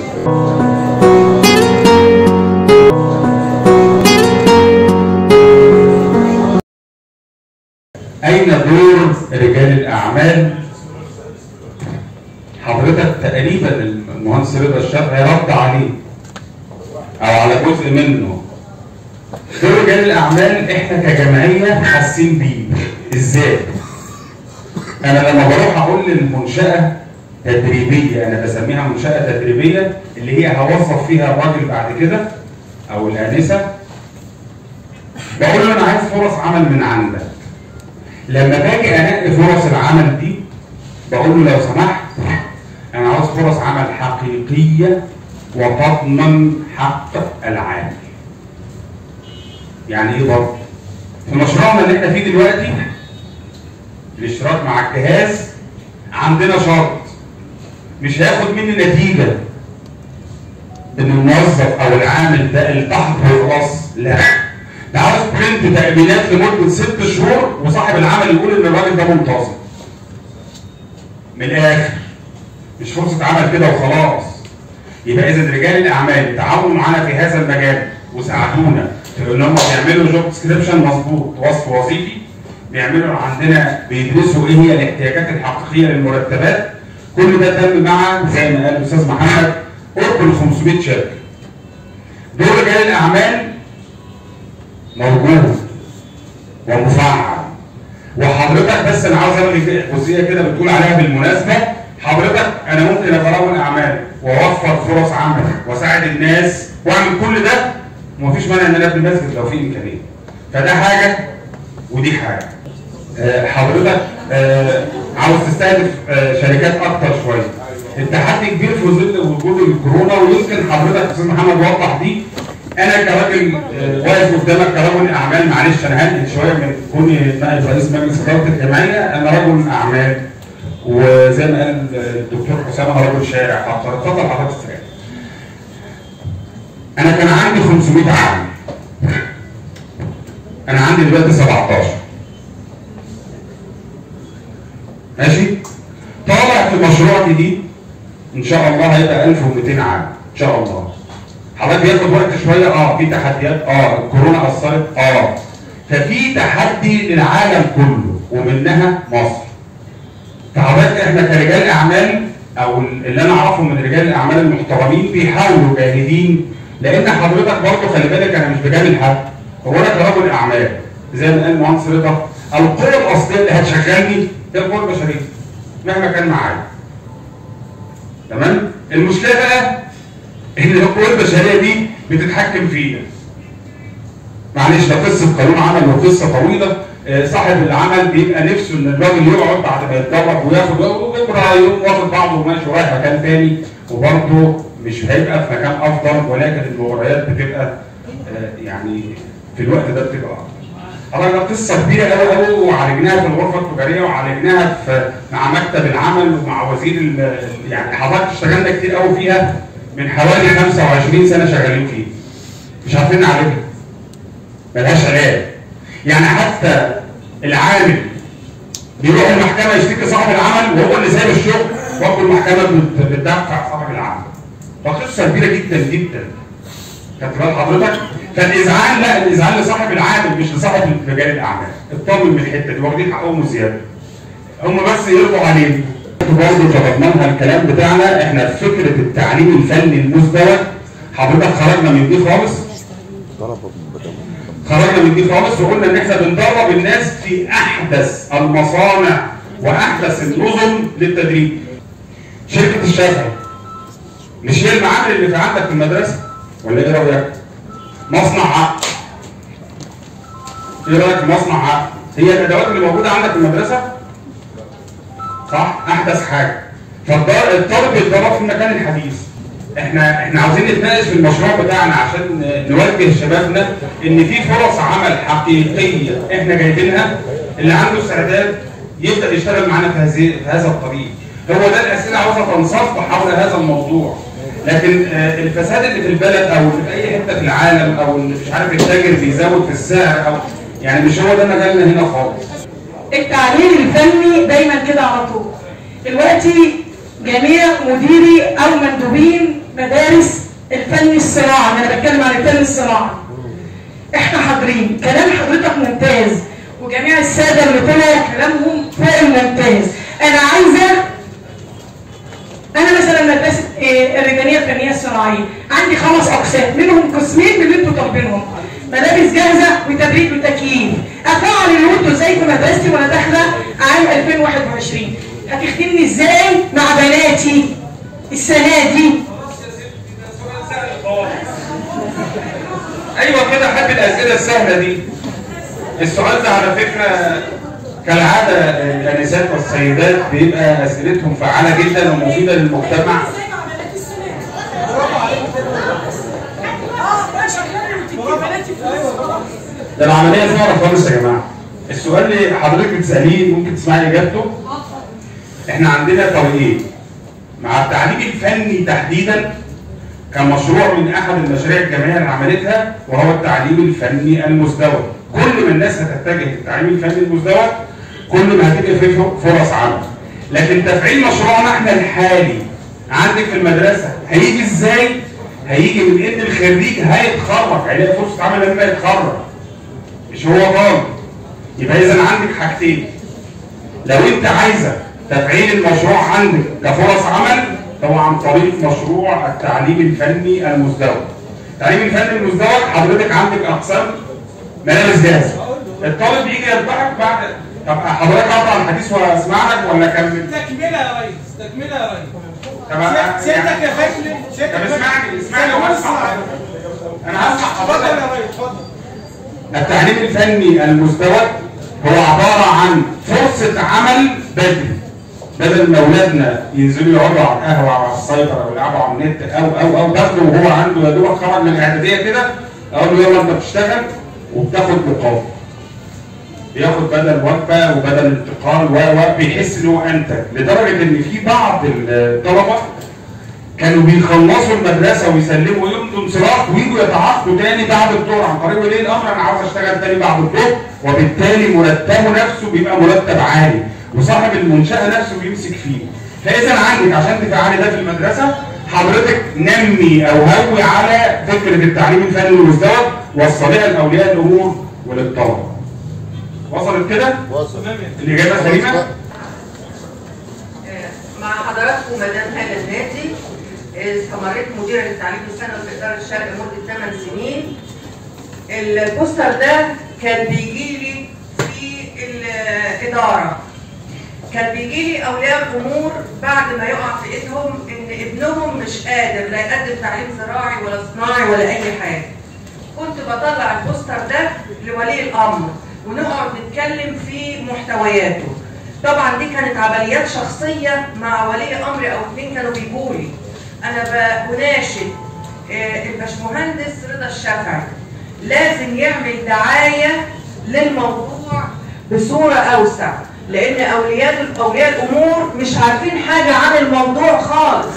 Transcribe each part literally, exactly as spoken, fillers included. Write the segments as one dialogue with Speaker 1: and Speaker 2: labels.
Speaker 1: أين دور رجال الأعمال؟ حضرتك تقريبا المهندس رضا الشافعي رد عليه أو على جزء منه. دور رجال الأعمال إحنا كجمعية حاسين بيه. إزاي؟ أنا لما بروح أقول للمنشأة تدريبية، أنا بسميها منشأة تدريبية اللي هي هوظف فيها الراجل بعد كده أو الآنسة، بقول له أنا عايز فرص عمل من عندك. لما باجي انقي فرص العمل دي بقول له لو سمحت انا عاوز فرص عمل حقيقيه وتضمن حق العامل. يعني ايه برضه؟ في مشروعنا اللي احنا فيه دلوقتي الاشتراك مع الجهاز عندنا شرط مش هياخد مني نتيجه ان الموظف او العامل ده التحق وخلاص، لا، ده عاوز برنت تأمينات لمدة ست شهور وصاحب العمل يقول إن الراجل ده منتظم. من الآخر مش فرصة عمل كده وخلاص. يبقى إذا رجال الأعمال تعاونوا معانا في هذا المجال وساعدونا في إن هم بيعملوا جوب ديسكريبشن مظبوط، وصف وظيفي، بيعملوا عندنا بيدرسوا إيه هي الاحتياجات الحقيقية للمرتبات. كل ده تم مع زي ما قال الأستاذ محمد قرب ال خمسمائة شركة. دور رجال الأعمال موجود ومفعل. وحضرتك بس انا عاوز الغي جزئيه كده بتقول عليها بالمناسبه، حضرتك انا ممكن اتراون اعمال واوفر فرص عمل واساعد الناس واعمل كل ده ومفيش مانع ان انا ابني مسجد لو في امكانيه. فده حاجه ودي حاجه. أه حضرتك أه عاوز تستهدف أه شركات اكتر شويه. التحدي كبير في ظل وجود الكورونا، ويمكن حضرتك استاذ محمد وضح دي. انا كراجل واقف قدامك كرجل اعمال، معلش انا هنقل شويه من كوني نائب رئيس مجلس اداره الجمعيه، انا رجل اعمال وزي ما قال الدكتور حسام انا رجل شارع. اتفضل حضرتك استاذ. انا كان عندي خمسمائة عامل، انا عندي دلوقتي سبعتاشر. ماشي؟ طالع في مشروع جديد ان شاء الله هيبقى ألف ومئتين عامل ان شاء الله. حضرتك بياخد وقت شويه، اه في تحديات، اه الكورونا اثرت، اه ففي تحدي للعالم كله ومنها مصر. فحضرتك احنا كرجال اعمال او اللي انا اعرفه من رجال الاعمال المحترمين بيحاولوا جاهدين، لان حضرتك برضه خلي بالك انا مش بجامل حد، هو انا كرجل اعمال زي ما قال المهندس رضا القوه الاصليه اللي هتشغلني هي القوه البشريه مهما كان معايا. تمام؟ المشكله بقى ان القوى البشريه دي بتتحكم فينا. معلش ده قصه قانون عمل وقصه طويله. صاحب العمل بيبقى نفسه ان الراجل يقعد بعد ما يتدرب وياخد وبكره يقوم واخد بعضه وماشي ورايح مكان تاني، وبرضه مش هيبقى في مكان افضل، ولكن المباريات بتبقى يعني في الوقت ده بتبقى افضل. قصه كبيره قوي قوي وعالجناها في الغرفه التجاريه وعالجناها في مع مكتب العمل ومع وزير يعني حضرتك اشتغلنا كتير قوي فيها من حوالي خمسة وعشرين سنة شغالين فيه. مش عارفين نعالجها. ملهاش علاج. يعني حتى العامل بيروح المحكمة يشتكي صاحب العمل وهو اللي سايب الشغل، وقت المحكمة بتدفع صاحب العمل. فقصة كبيرة جدا جدا. خدت بال حضرتك؟ فالإذعان لا، الإذعان لصاحب العامل مش لصاحب رجال الأعمال. اطمن من الحتة دي، واخدين حقهم وزيادة. هم بس يرضوا علينا. برضه تضمنها الكلام بتاعنا، احنا في فكره التعليم الفني المزدوج حضرتك خرجنا من دي خالص. خرجنا من دي خالص وقلنا ان احنا بندرب الناس في احدث المصانع واحدث النظم للتدريب. شركه الشافعي مش هي المعامل اللي في عندك في المدرسه؟ ولا ايه رايك؟ مصنع عقد. ايه رايك في مصنع عقد؟ هي الادوات اللي موجوده عندك في المدرسه؟ صح؟ احدث حاجه. فالطالب بيتدرب في المكان الحديث. احنا احنا عاوزين نتناقش في المشروع بتاعنا عشان نوجه شبابنا ان في فرص عمل حقيقيه احنا جايبينها، اللي عنده استعداد يبدا يشتغل معانا في هذه في هذا الطريق. هو ده الاسئله عاوزه تنصف حول هذا الموضوع. لكن الفساد اللي في البلد او اللي في اي حته في العالم او اللي مش عارف التاجر بيزود في السعر او يعني مش هو ده مجالنا هنا خالص.
Speaker 2: التعليم الفني دايما كده على طول. دلوقتي جميع مديري او مندوبين مدارس الفن الصناعي، انا بتكلم عن الفن الصناعي. احنا حاضرين، كلام حضرتك ممتاز وجميع الساده اللي طلعوا كلامهم فوق الممتاز. انا عايزه انا مثلا مدرسه الريدانيه الفنيه الصناعيه عندي خمس اقسام، منهم قسمين من اللي انتوا طالبينهم، ملابس جاهزه وتبريد وتكييف. افعل اللي انتوا ازاي في مدرستي وانا داخله عام ألفين وواحد وعشرين؟ هتخدمني ازاي مع بناتي السنه دي؟
Speaker 1: ايوه كده، حب الاسئله السهله دي. السؤال ده على فكره كالعاده الانسات والسيدات بيبقى اسئلتهم فعاله جدا ومفيده للمجتمع. ده العمليه سهله خالص يا جماعه. السؤال اللي حضرتك بتساليه ممكن تسمعي اجابته. احنا عندنا طريقين مع التعليم الفني تحديدا كمشروع من احد المشاريع الجامعيه اللي عملتها، وهو التعليم الفني المزدوج. كل ما الناس هتتجه للتعليم الفني المزدوج كل ما هتبقى فيه فرص عمل. لكن تفعيل مشروعنا احنا الحالي عندك في المدرسه هيجي ازاي؟ هيجي من ان الخريج هيتخرج، هيلاقي فرصه عمل لما يتخرج، مش هو طالب. يبقى اذا عندك حاجتين، لو انت عايزه تفعيل المشروع عندك كفرص عمل هو عن طريق مشروع التعليم الفني المزدوج. التعليم الفني المزدوج حضرتك عندك اقسام ملابس جاهزه، الطالب بيجي يلتحق بعد. طب حضرتك اقطع الحديث واسمع لك ولا اكمل؟
Speaker 3: تكمله يا ريس، تكمله يا ريس.
Speaker 1: طب
Speaker 3: سيادتك يا فندم،
Speaker 1: طب اسمعني اسمعني واسمع حضرتك. انا هسمع حضرتك.
Speaker 3: اتفضل يا ريس، اتفضل.
Speaker 1: التعليم الفني المزدوج هو عباره عن فرصه عمل بدري، بدل ما اولادنا ينزلوا يقعدوا على القهوه او على السايبر او يلعبوا على النت او او او تاخده وهو عنده يا دوبك خرج من الاعداديه كده، اقول له يلا انت بتشتغل وبتاخد مقابل. بياخد بدل وجبه وبدل انتقال و بيحس ان هو انتج، لدرجه ان في بعض الطلبه كانوا بيخلصوا المدرسه ويسلموا يوم انصراف ويجوا يتعاقدوا تاني بعد الظهر عن طريق ولي الامر انا عاوز اشتغل تاني بعد الظهر، وبالتالي مرتبه نفسه بيبقى مرتب عالي وصاحب المنشاه نفسه بيمسك فيه. فاذا عندك عشان تفعلي ده في المدرسه حضرتك نمي او هوي على فكره التعليم الفني المزدوج، وصليها لاولياء الامور وللطلبه. وصلت كده؟
Speaker 4: وصل.
Speaker 1: الاجابه سليمه؟
Speaker 5: مع حضراتكم مدام هاله النادي، استمريت مديره للتعليم الثانوي في اداره الشرق لمده ثمان سنين. البوستر ده كان بيجي لي في الاداره، كان بيجي لي اولياء الامور بعد ما يقع في ايدهم ان ابنهم مش قادر لا يقدم تعليم زراعي ولا صناعي ولا اي حاجه. كنت بطلع البوستر ده لولي الامر ونقعد نتكلم في محتوياته. طبعا دي كانت عمليات شخصيه مع ولي امر او اثنين كانوا بيجوا لي. انا بناشد الباشمهندس رضا الشافعي لازم يعمل دعايه للموضوع بصوره اوسع، لان اولياء اولياء الامور مش عارفين حاجه عن الموضوع خالص.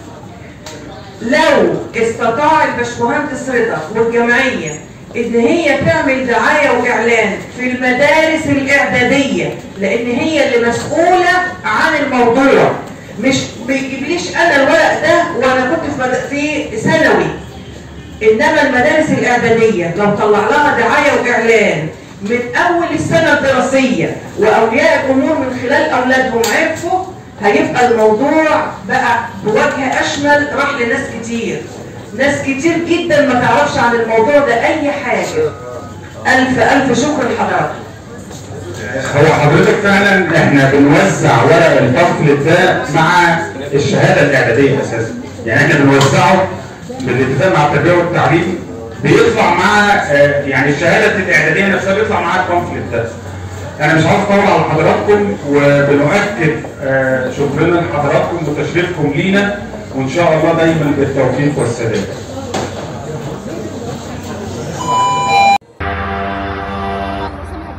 Speaker 5: لو استطاع الباشمهندس رضا والجمعيه ان هي تعمل دعايه واعلان في المدارس الاعداديه، لان هي اللي مسؤوله عن الموضوع، مش بيجيبليش انا الورق ده وانا كنت في ثانوي. انما المدارس الاعداديه لو طلع لها دعايه واعلان من اول السنه الدراسيه واولياء الامور من خلال اولادهم عرفوا، هيبقى الموضوع بقى بوجه اشمل، راح لناس كتير. ناس كتير جدا ما تعرفش عن الموضوع ده اي حاجه. الف الف شكر لحضرتك.
Speaker 1: هو حضرتك فعلا احنا بنوزع ورق البامفلت ده مع الشهاده الاعداديه اساسا، يعني احنا بنوزعه بالاتفاق مع التربيه والتعليم، بيطلع مع يعني الشهاده الاعداديه نفسها بيطلع معاها البامفلت ده. انا مش عاوز اطول على حضراتكم، وبنؤكد شكرنا لحضراتكم وتشريفكم لينا، وان شاء الله دايما بالتوفيق والسداد.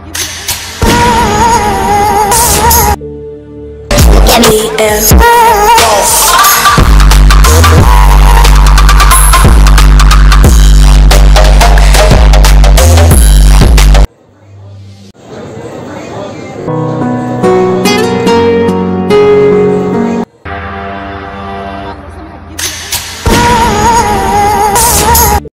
Speaker 6: Let me